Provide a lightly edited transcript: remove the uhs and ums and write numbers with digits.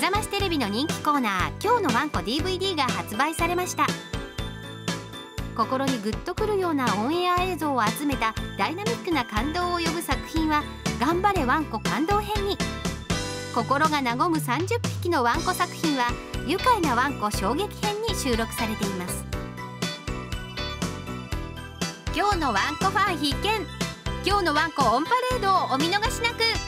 ラマシテレビの人気コーナー「今日のワンコ DVD」が発売されました。心にグッとくるようなオンエア映像を集めたダイナミックな感動を呼ぶ作品は「頑張れワンコ感動編」に、心が和む30匹のワンコ作品は「愉快なワンコ衝撃編」に収録されています。今日のワンコファン必見、今日のワンコオンパレードをお見逃しなく。